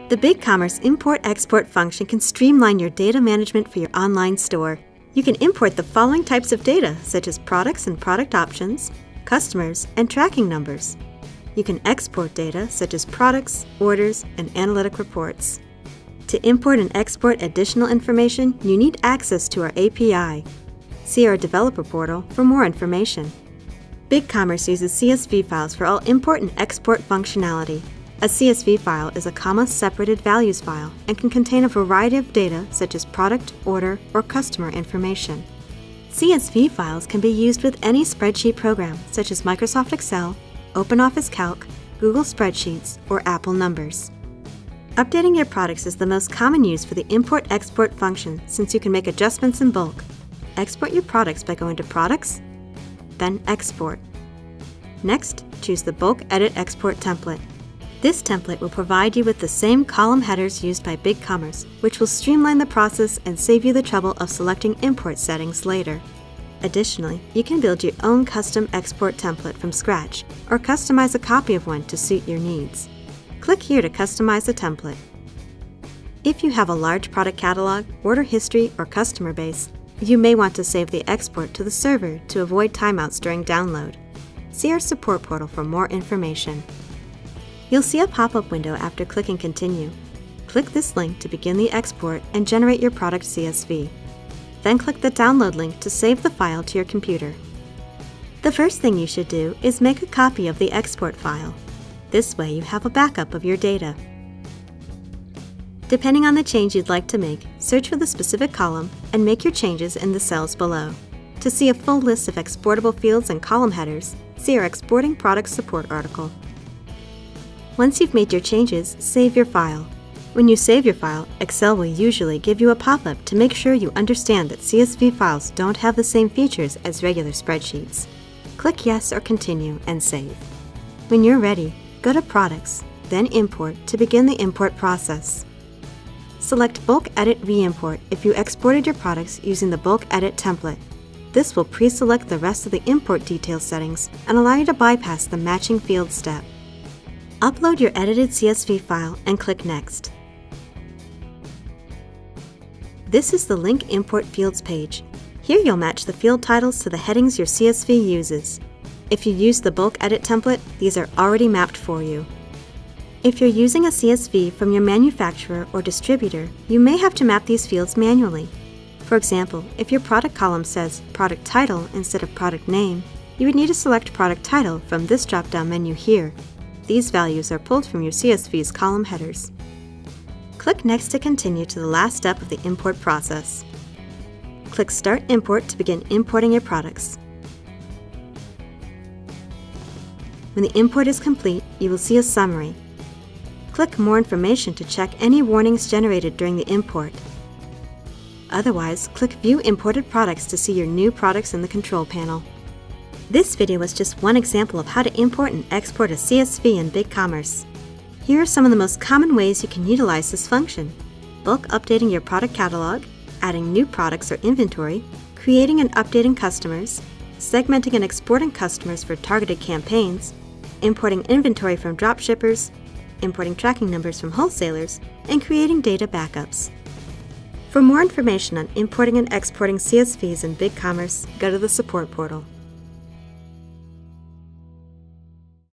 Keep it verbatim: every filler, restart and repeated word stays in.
The BigCommerce Import-Export function can streamline your data management for your online store. You can import the following types of data, such as products and product options, customers, and tracking numbers. You can export data, such as products, orders, and analytic reports. To import and export additional information, you need access to our A P I. See our developer portal for more information. BigCommerce uses C S V files for all import and export functionality. A C S V file is a comma-separated values file and can contain a variety of data such as product, order, or customer information. C S V files can be used with any spreadsheet program such as Microsoft Excel, OpenOffice Calc, Google Spreadsheets, or Apple Numbers. Updating your products is the most common use for the import-export function since you can make adjustments in bulk. Export your products by going to Products, then Export. Next, choose the Bulk Edit Export template. This template will provide you with the same column headers used by BigCommerce, which will streamline the process and save you the trouble of selecting import settings later. Additionally, you can build your own custom export template from scratch or customize a copy of one to suit your needs. Click here to customize a template. If you have a large product catalog, order history, or customer base, you may want to save the export to the server to avoid timeouts during download. See our support portal for more information. You'll see a pop-up window after clicking Continue. Click this link to begin the export and generate your product C S V. Then click the Download link to save the file to your computer. The first thing you should do is make a copy of the export file. This way you have a backup of your data. Depending on the change you'd like to make, search for the specific column and make your changes in the cells below. To see a full list of exportable fields and column headers, see our Exporting Products Support article. Once you've made your changes, save your file. When you save your file, Excel will usually give you a pop-up to make sure you understand that C S V files don't have the same features as regular spreadsheets. Click Yes or Continue and save. When you're ready, go to Products, then Import to begin the import process. Select Bulk Edit Re-import if you exported your products using the Bulk Edit template. This will pre-select the rest of the import details settings and allow you to bypass the matching field step. Upload your edited C S V file and click Next. This is the Link Import Fields page. Here you'll match the field titles to the headings your C S V uses. If you use the Bulk Edit template, these are already mapped for you. If you're using a C S V from your manufacturer or distributor, you may have to map these fields manually. For example, if your product column says Product Title instead of Product Name, you would need to select Product Title from this drop-down menu here. These values are pulled from your C S V's column headers. Click Next to continue to the last step of the import process. Click Start Import to begin importing your products. When the import is complete, you will see a summary. Click More Information to check any warnings generated during the import. Otherwise, click View Imported Products to see your new products in the control panel. This video was just one example of how to import and export a C S V in BigCommerce. Here are some of the most common ways you can utilize this function: bulk updating your product catalog, adding new products or inventory, creating and updating customers, segmenting and exporting customers for targeted campaigns, importing inventory from dropshippers, importing tracking numbers from wholesalers, and creating data backups. For more information on importing and exporting C S Vs in BigCommerce, go to the support portal.